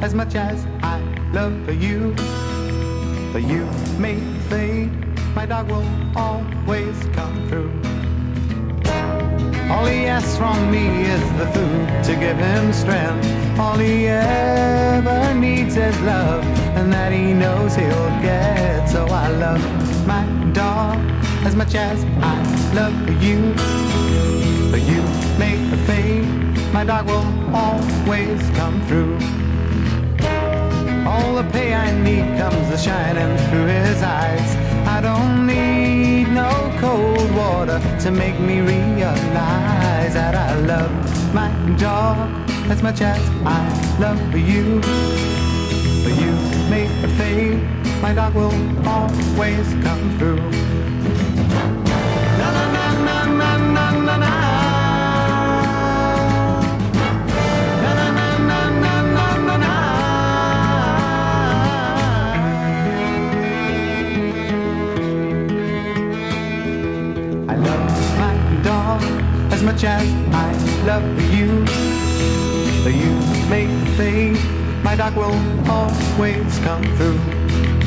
as much as I love you. But you may fade, my dog will always come through. All he asks from me is the food to give him strength. All he ever needs is love, and that he knows he'll get. So I love my dog as much as I love you. But you may fade, my dog will always come through. All the pay I need comes shining through his eyes. I don't need no cold water to make me realize that I love my dog as much as I love you. But you may fade, my dog will always come through. Na na na na na na na na. As much as I love you, but you may fade, my dog will always come through.